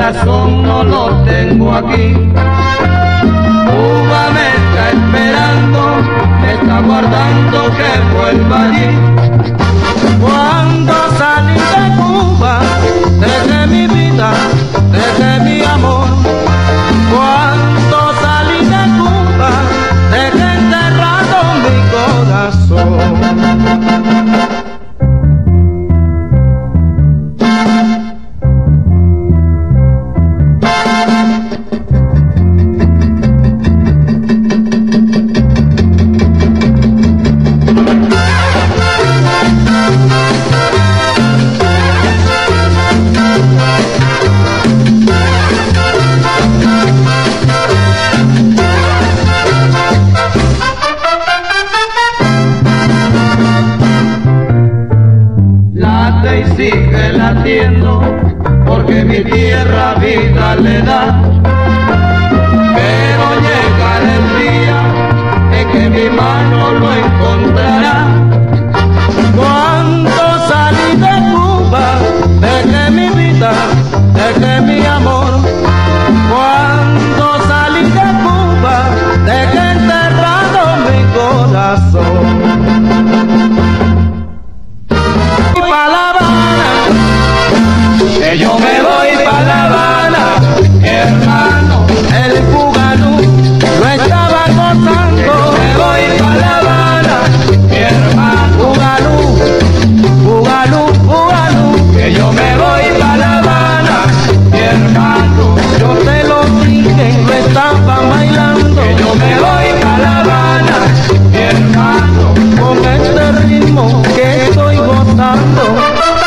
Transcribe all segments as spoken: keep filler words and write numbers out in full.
corazón no lo tengo aquí. Cuba me está esperando, me está guardando que vuelva allí. Cuando salí de Cuba, dejé mi vida, dejé mi amor. Cuando salí de Cuba, dejé enterrado mi corazón. Y sigue latiendo, porque mi tierra vida le da. Pero llegará el día en que mi mano lo encontrará. Cuando salí de Cuba, dejé mi vida, dejé mi amor. Cuando salí de Cuba, dejé enterrado mi corazón. Que yo me voy pa' La Habana, mi hermano, el Bugalú, lo estaba gozando. Que yo me voy pa' La Habana, mi hermano, Bugalú, Bugalú, Bugalú. Que yo me voy pa' La Habana, mi hermano, yo te lo dije, lo estaba bailando. Que yo me voy pa' La Habana, mi hermano, con este ritmo que estoy gozando.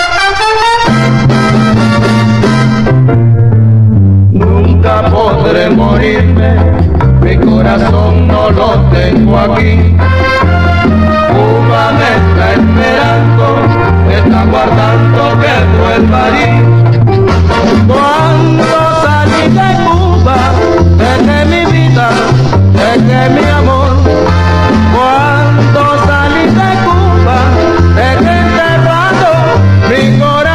Nunca podré morirme, mi corazón no lo tengo aquí. Cuba me está esperando, me está guardando que vuelva allí. Cuando salí de Cuba, dejé mi vida, dejé mi amor. Cuando salí de Cuba, dejé enterrado mi corazón.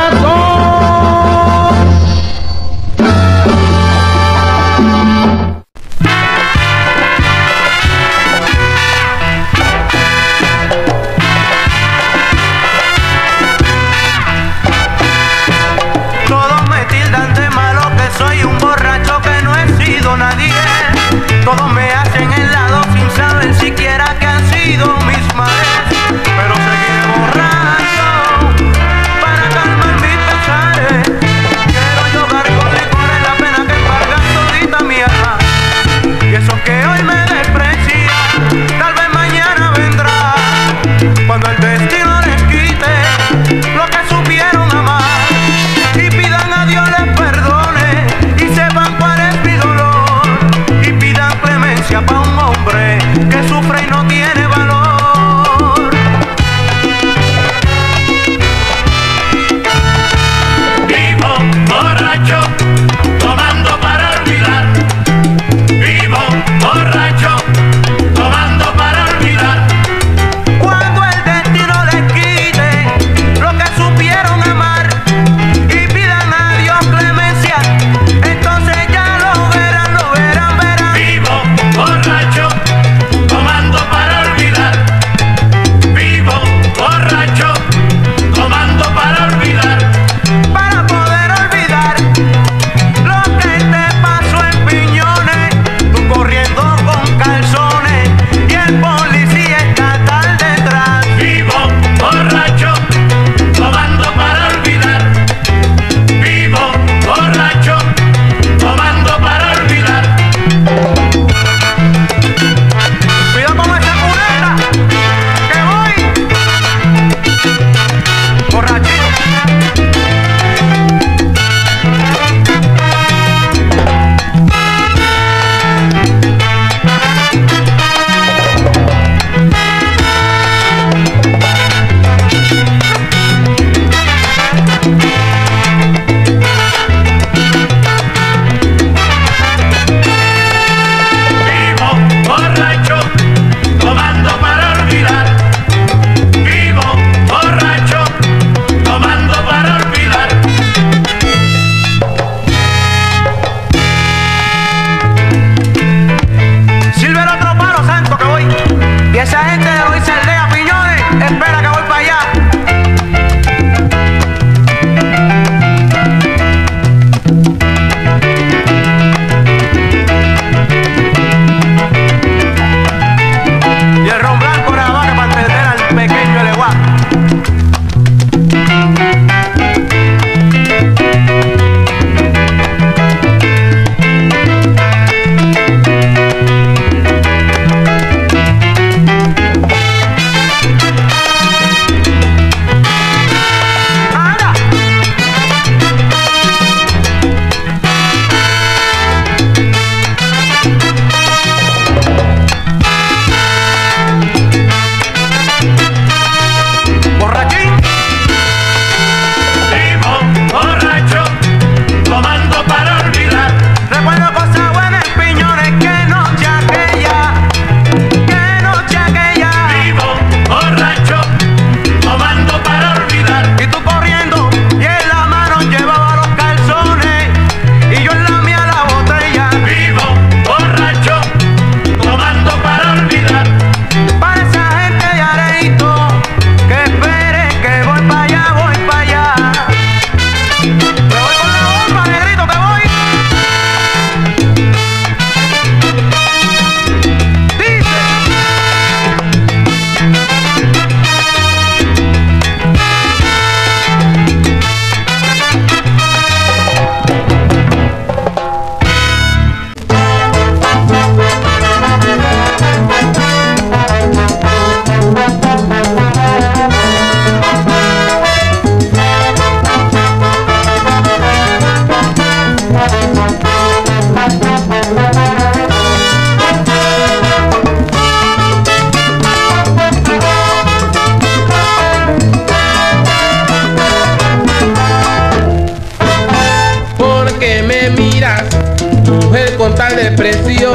depresión.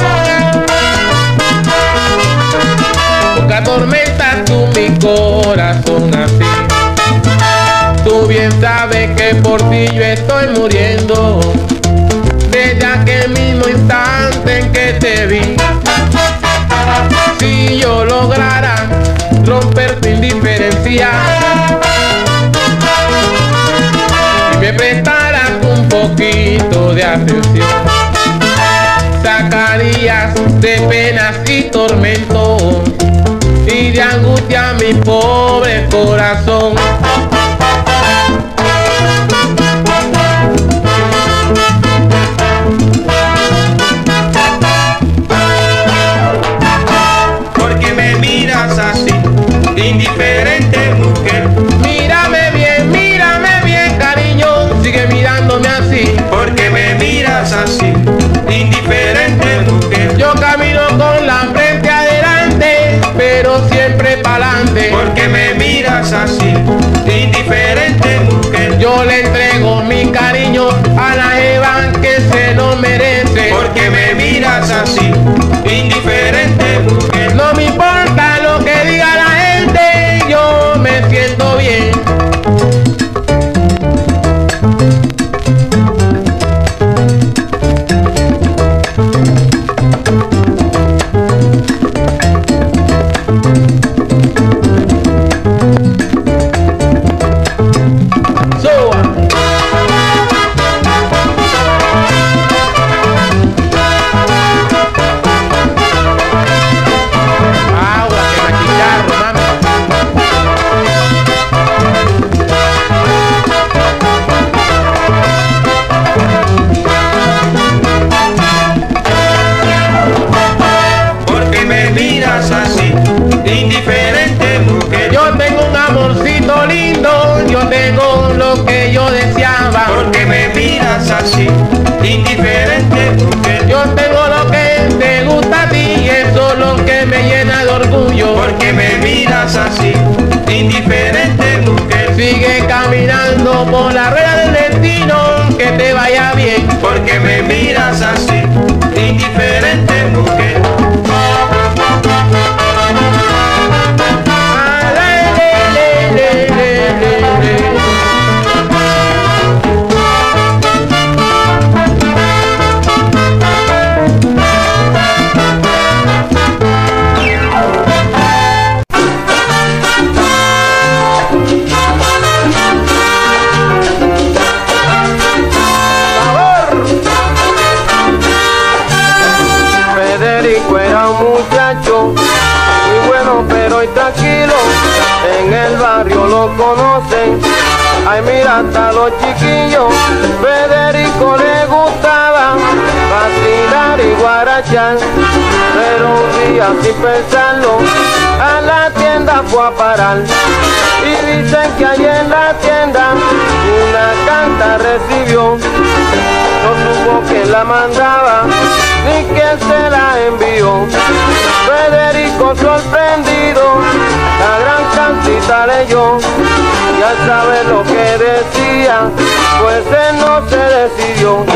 Porque atormentas tú mi corazón así. Tú bien sabes que por ti yo estoy muriendo, desde aquel mismo instante en que te vi. Si yo lograra romper tu indiferencia y me prestaras un poquito de atención, sacarías de penas y tormentos y de angustia mi pobre corazón. Porque me miras así, indiferente mujer. Mírame bien, mírame bien, cariño, sigue mirándome así. Porque me miras así, indiferente mujer. Yo camino con la frente adelante, pero siempre pa'lante. Porque me miras así, indiferente mujer. Yo le entrego mi cariño a la jeva que se lo merece. Porque me miras así, indiferente mujer. No me importa lo que diga la gente, yo me siento bien. Indiferente mujer. Yo tengo un amorcito lindo, yo tengo lo que yo deseaba. Porque me miras así, indiferente mujer. Yo tengo lo que te gusta a ti y eso es lo que me llena de orgullo. Porque me miras así, indiferente mujer. Sigue caminando por la rueda del destino, que te vaya bien. Porque me miras así, indiferente mujer. Federico era un muchacho muy bueno pero intranquilo, en el barrio lo conocen, ay mira hasta los chiquillos. Federico le gustaba vacilar y guarachar, pero un día sin pensarlo a la tienda fue a parar. Y dicen que allí en la tienda una carta recibió, no supo quién la mandaba ni quién se la envió. Federico sorprendido la gran cartita leyó, y al saber lo que decía pues él no se decidió.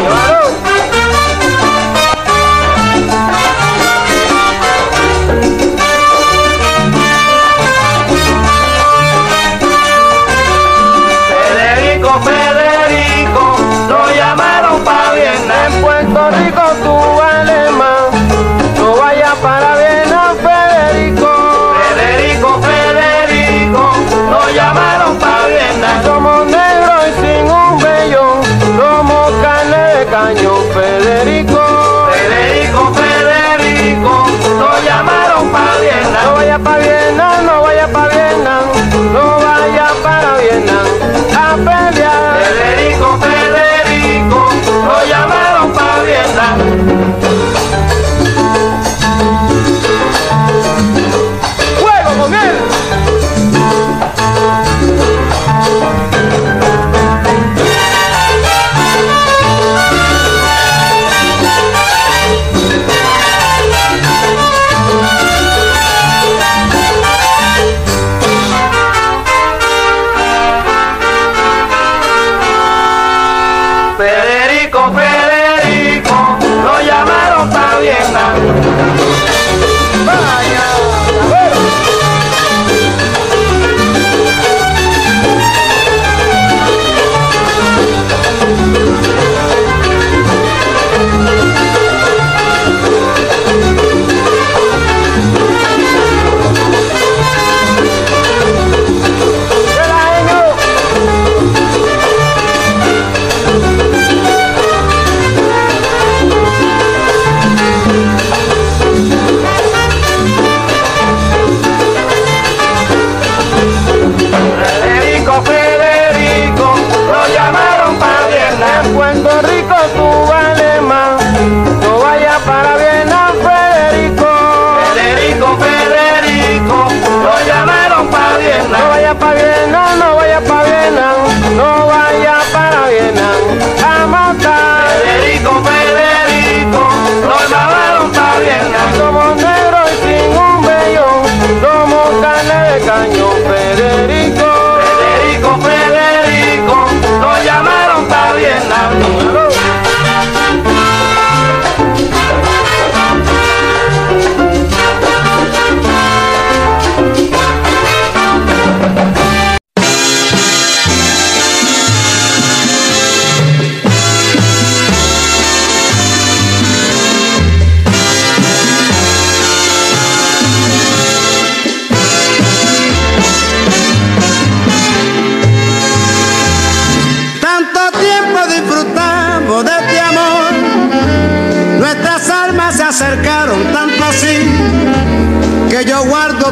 Federico, Federico, lo llamaron pa' Viena. En Puerto Rico tú vales más, no vaya para Viena, Federico. Federico, Federico, lo llamaron pa' Viena. Somos negros y sin un vello, somos carne de cañón.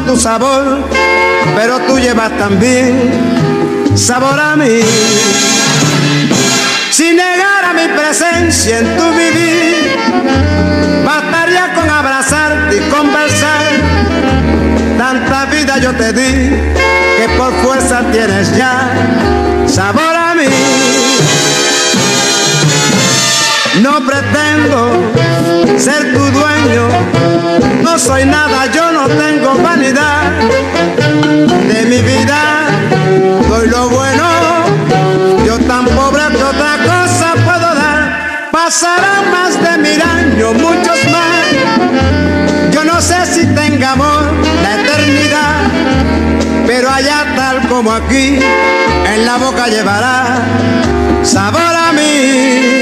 tu sabor, pero tú llevas también sabor a mí. Si negara mi presencia en tu vivir, bastaría con abrazarte y conversar. Tanta vida yo te di que por fuerza tienes ya sabor a mí. No pretendo ser tu dueño, no soy nada, yo no tengo vanidad. De mi vida doy lo bueno, yo tan pobre que otra cosa puedo dar. Pasarán más de mil años, muchos más. Yo no sé si tenga amor la eternidad, pero allá tal como aquí, en la boca llevará sabor a mí.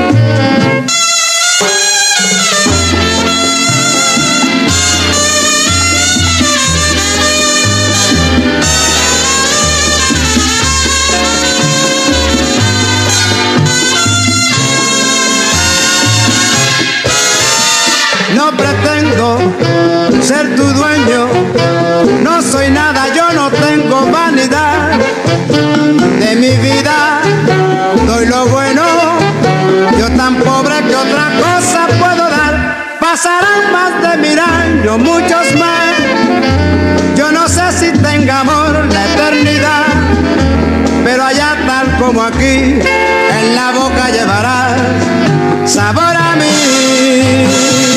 No pretendo ser tu dueño, no soy nada, yo no tengo vanidad. De mi vida doy lo bueno, yo tan pobre que otra cosa puedo dar. Pasarán más de mil años, muchos más. Yo no sé si tenga amor la eternidad, pero allá tal como aquí, en la boca llevarás sabor a mí.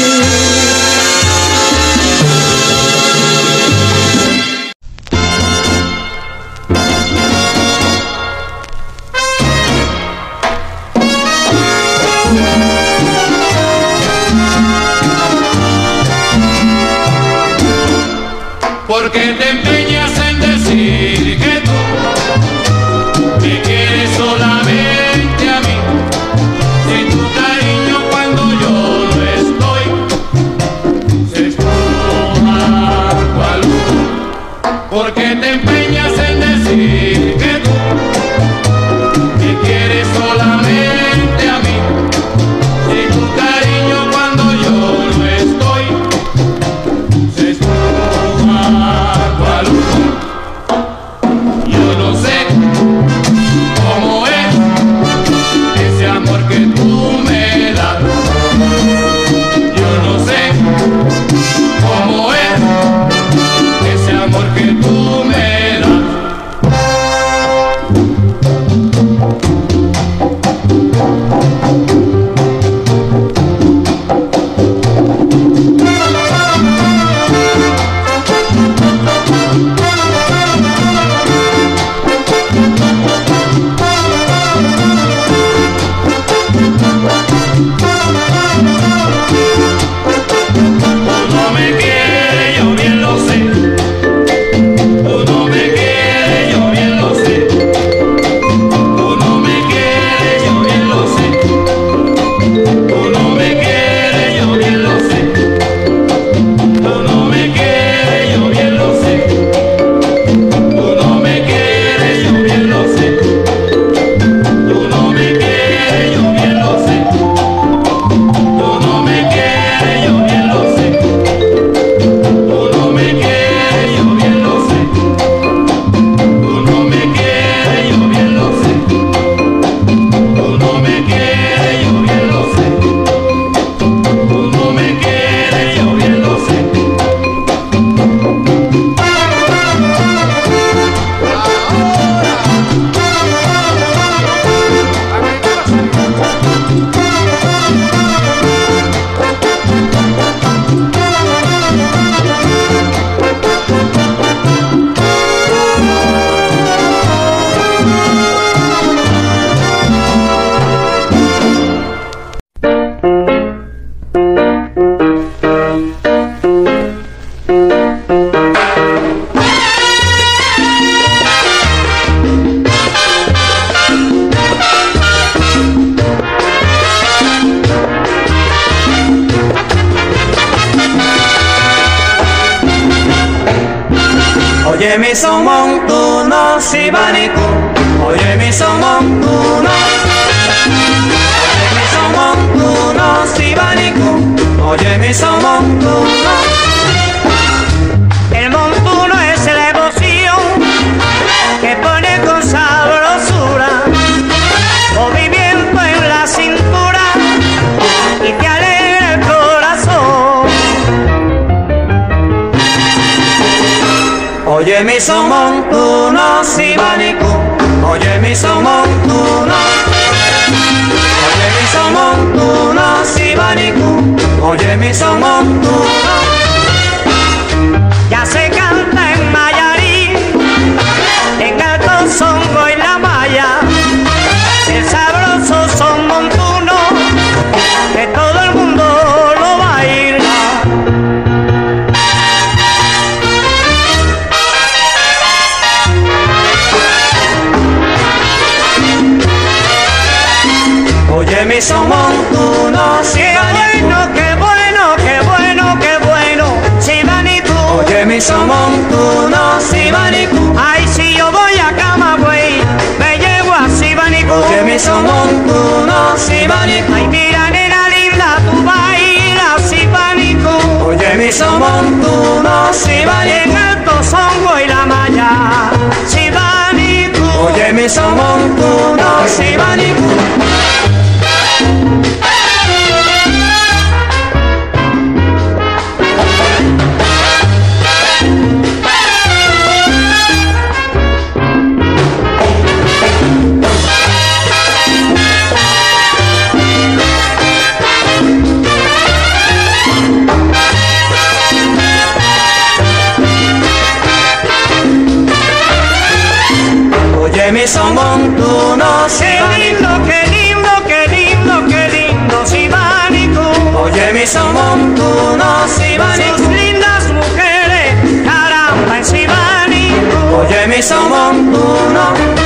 ¿Por qué te empeñas en decir que tú me quieres solamente a mí? Si tu cariño cuando yo no estoy se esfuma cual luz. ¿Por qué te empeñas en decir que tú me quieres solamente a mí? Si tu cariño cuando yo no estoy se esfuma cual luz. Yo no sé cómo es ese amor que tú me das. Yo no sé cómo es ese amor que tú me das. Oye mi somón, tú no si banico. Oye mi somón, tú no. Oye mi somón, tú no si banico. Oye mi somón, tú no. El monte Oye mi son montuno si banicú, oye mi son montuno. Oye mi son montuno si banicú, oye mi son montuno. Ya se canta en Mayarí, en Alto Songo y La Maya, el sabroso son montuno, que todo el mundo lo baila. Oye mi son montuno si bueno, qué bueno, qué bueno, qué bueno, si banicú. Oye mi son montuno si banicú. Ay, si yo voy a Camagüey, me llevo a Sibanicú. Oye mi son montuno si banicú. Ay, mira nena linda, tú bailas Sibanicú. Oye mi son montuno si banicú. En Alto Songo y La Maya, Sibanicú. Oye mi son montuno si banicú. Oye mi son montuno si Qué lindo, qué lindo, qué lindo, qué lindo, Sibanicú. Oye mi son montuno si banicú. Sus lindas mujeres, caramba, en Sibanicú. Oye mi son montuno.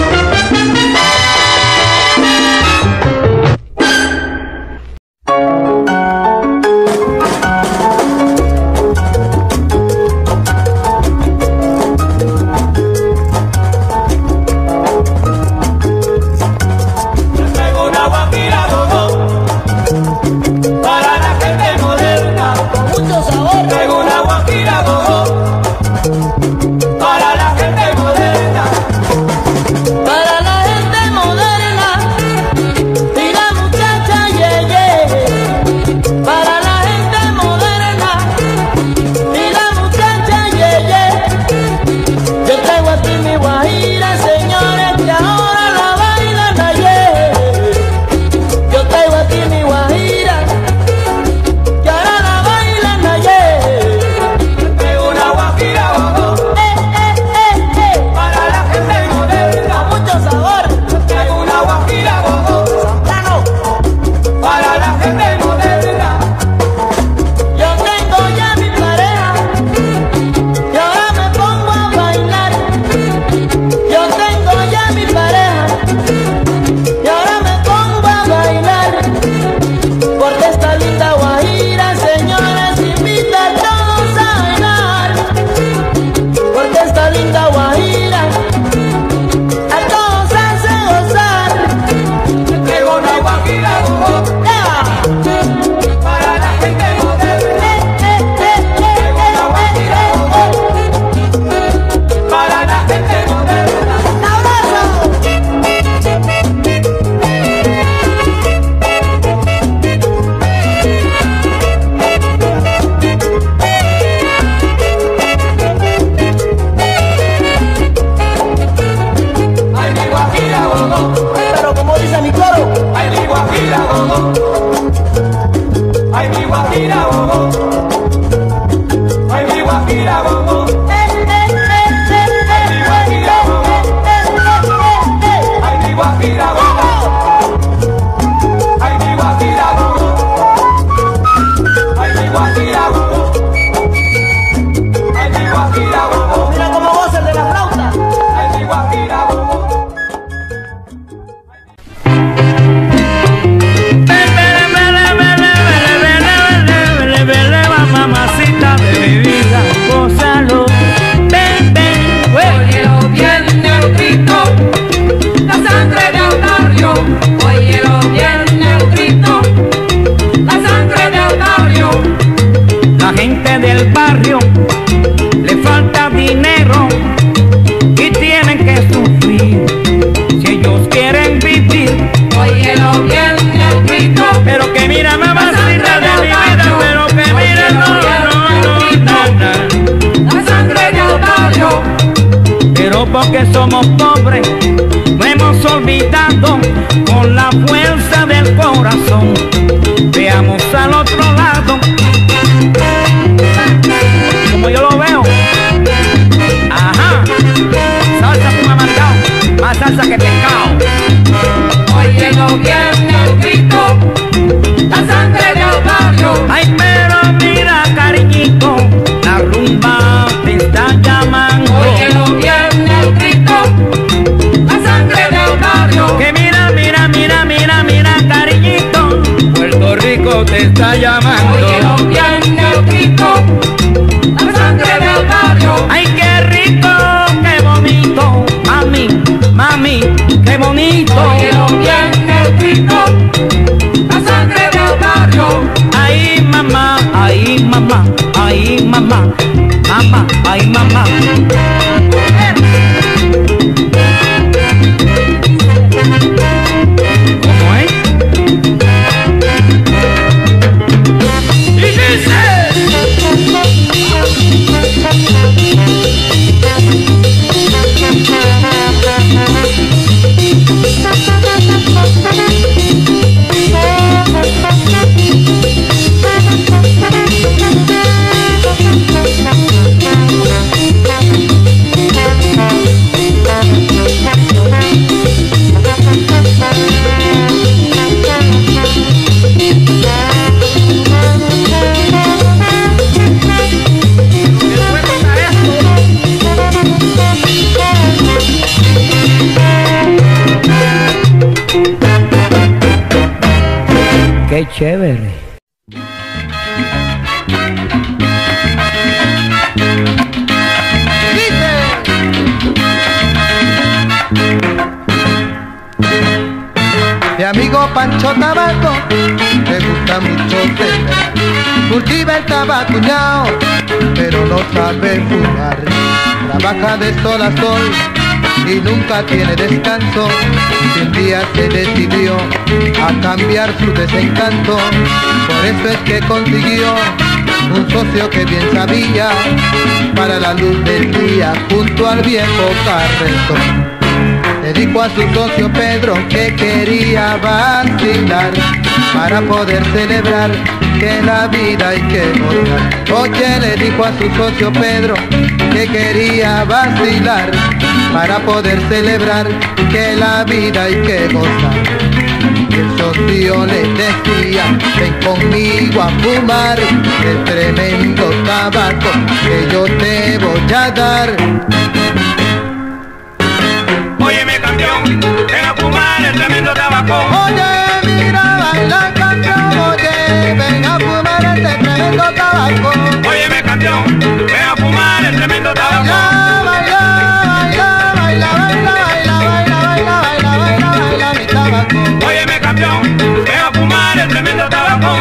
Baby. somos pobres, no hemos olvidado con la fuerza del corazón. Veamos al otro lado, como yo lo veo. Ajá, salsa con amargao, más salsa que pescado. Óyelo bien, negrito, la sangre del barrio. Ay, pero mira, cariñito, la rumba te está llamando. Óyelo bien, negrito, la sangre del barrio. Que mira, mira, mira, mira, mira, cariñito, Puerto Rico te está llamando. Óyelo bien, negrito, la sangre del barrio. Ay, qué rico, qué bonito, mami, mami, qué bonito. Óyelo bien, negrito, la sangre del barrio. Ay, mamá, ay, mamá, ay, mamá, mamá, ay, mamá. ¿Cómo es? Y dice. Qué chévere. Mi amigo Pancho Tabaco le gusta mucho fumar, cultiva el tabacuñao, pero no sabe fumar. Trabaja de sol a sol y nunca tiene descanso. Y un día se decidió a cambiar su desencanto. Por eso es que consiguió un socio que bien sabía para la luz del día junto al viejo carretón. Le dijo a su socio Pedro que quería vacilar para poder celebrar que la vida hay que gozar. Oye, le dijo a su socio Pedro que quería vacilar para poder celebrar que la vida hay que gozar. Y el socio le decía, ven conmigo a fumar el tremendo tabaco que yo te voy a dar. Óyeme campeón, ven a fumar el tremendo tabaco. Oye, mira, baila campeón, oye, ven a fumar este tremendo tabaco. Óyeme campeón, ven a fumar el tremendo tabaco. Baila, baila, baila, baila, baila, baila, baila, baila, baila, baila, mi tabaco. Óyeme campeón, ven a fumar el tremendo tabaco.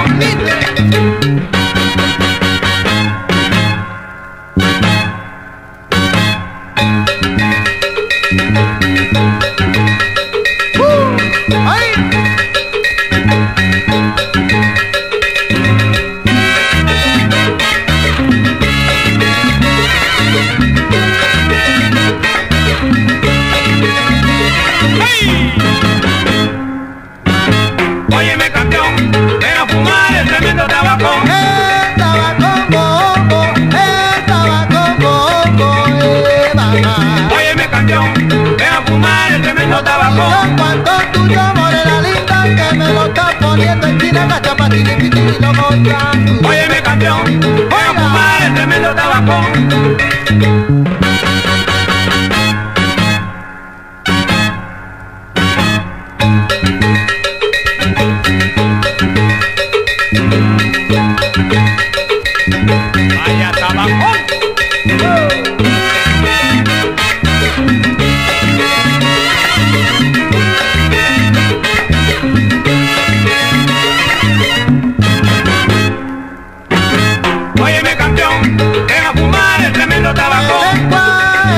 Óyeme campeón, ven a fumar el tremendo tabaco. El tabaco bombo, el tabaco bombo, eh, mamá. Óyeme campeón, ven a fumar el tremendo tabaco. Yo cuando tuyo, morena linda, que me lo está poniendo en china, cachapatín y pitín y lo mostrando. Óyeme campeón, ven a fumar el tremendo tabaco. Vaya tabaco. Óyeme campeón, ven a fumar el tremendo tabaco. El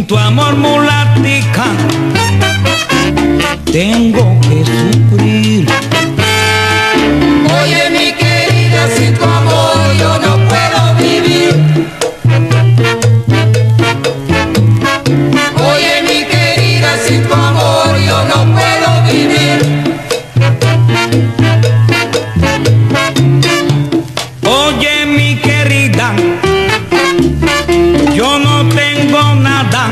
tu amor, mulatica, tengo que sufrir. Oye, mi querida, sin tu amor yo no puedo vivir. Oye, mi querida, sin tu amor yo no puedo vivir. Oye, mi querida, yo no tengo nada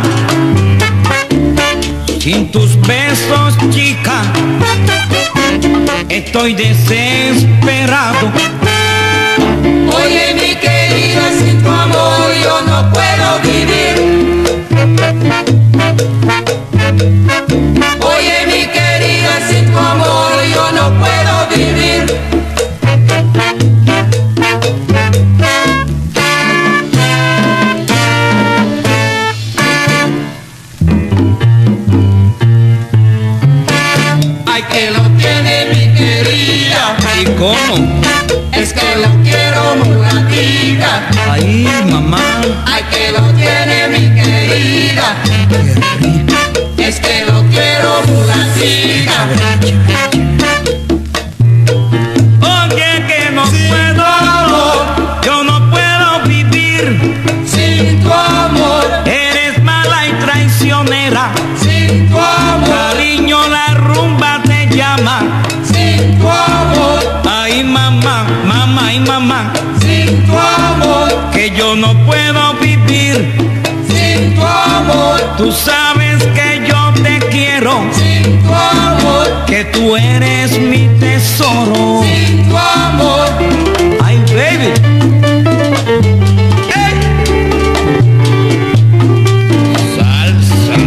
sin tus besos, chica. Estoy desesperado. Oye, mi querida, sin tu amor yo no puedo vivir. Oye, mi querida, sin tu amor yo no puedo vivir. Ay, que lo tiene mi querida. ¿Y cómo? Es que lo quiero, mulatica. Ay, mamá. Ay, que lo tiene mi querida. Es que lo quiero, mulatica. Oye, que no Sin puedo, tu amor, yo no puedo vivir. sin tu amor, Eres mala y traicionera. sin tu amor, Cariño, la rumba te llama. sin tu amor, Ay, mamá, mamá y mamá, sin tu amor, que yo no puedo vivir. sin tu amor, Tú sabes que yo te quiero, sin tu amor, que tú eres mi tesoro. sin tu amor. Ay, baby. Hey. Salsa.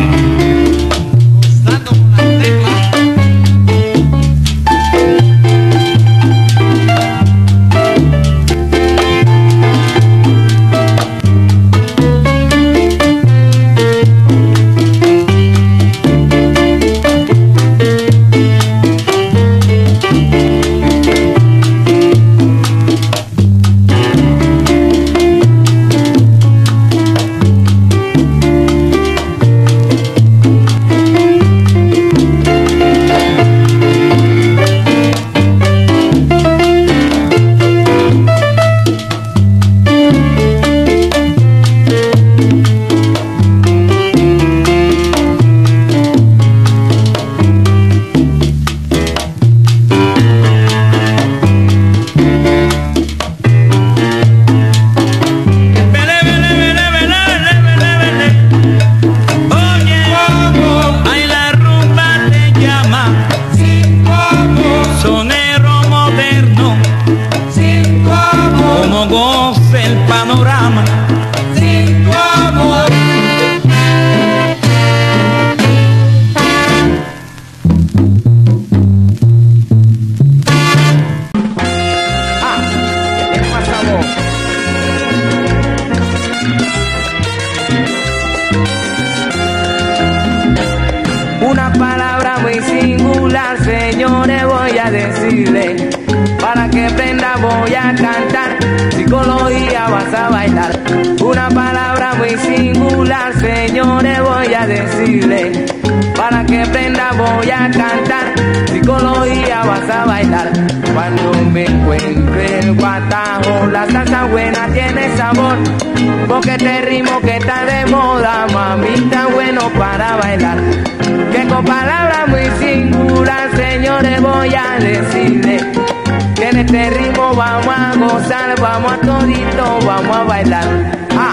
Una palabra muy singular, señores, voy a decirle. Para que prenda voy a cantar, psicología vas a bailar. Una palabra muy singular, señores, voy a decirle. Para que prenda voy a cantar, psicología vas a bailar. Cuando me encuentre el guatajo, la salsa buena tiene sabor. Porque este ritmo que está de moda, mamita, bueno para bailar. Que con palabras muy singular, señores, voy a decirle. Que en este ritmo vamos a gozar, vamos a todito, vamos a bailar. Ah.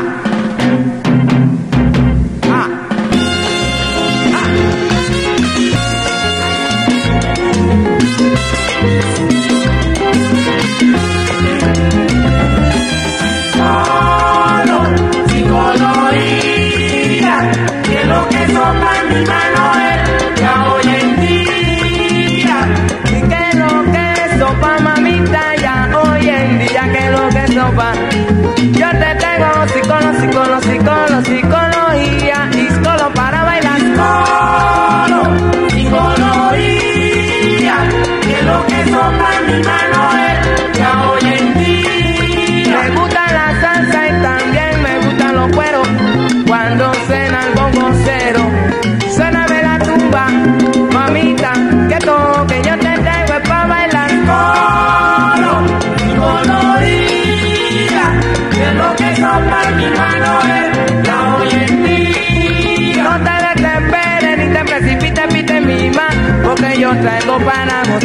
Ah. Solo psicología, que lo que sopa en mi mano es ya hoy en día. Y que lo que sopa, mamita, ya hoy en día, que lo que sopa. Yo te tengo psicolo, psicolo, psicolo, psicología, y solo para bailar. Solo psicología, que lo que sopa en mi mano es ya hoy en día. Me gusta la salsa y también me gustan los cueros. Cuando suena el bongo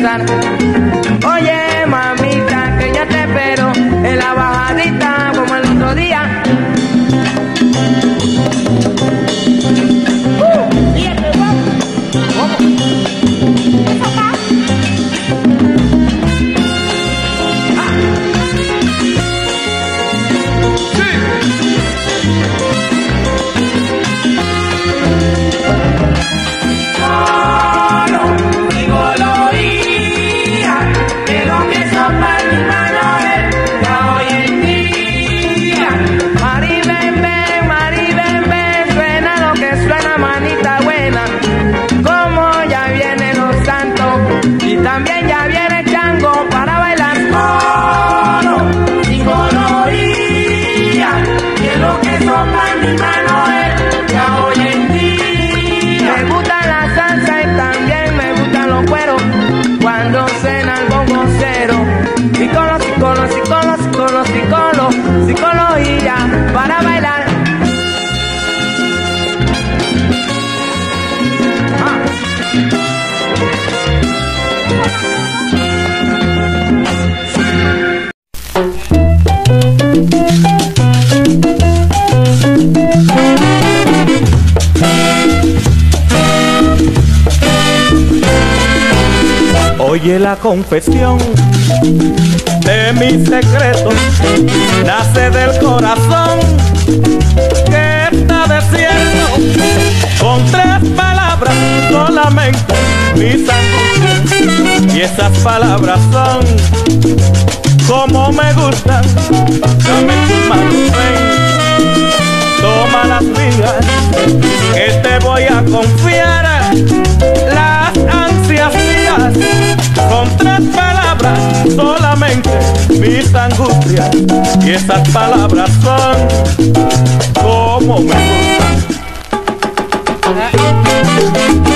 besar. Oye, mamita, que ya te espero en la bajadita como el otro día. Uh, ¿Y este guapo? ¿Cómo? ¿Es acá? Ah. Sí. También ya viene Chango para bailar solo, sin coloría, que lo que sopla en mi mano es ya hoy en día. Me gusta la salsa y también me gustan los cueros cuando suena el bongo cero. Psicolo, psicolo, psicolo, psicolo, psicolo, psicología para bailar. Oye, la confesión de mis secretos nace del corazón que está desierto, con tres palabras solamente mis angustias, y esas palabras son como me gustan. Dame tus manos, ven, toma las mías, que te voy a confiar las ansias mías. Son tres palabras solamente mis angustias, y esas palabras son como me gustan.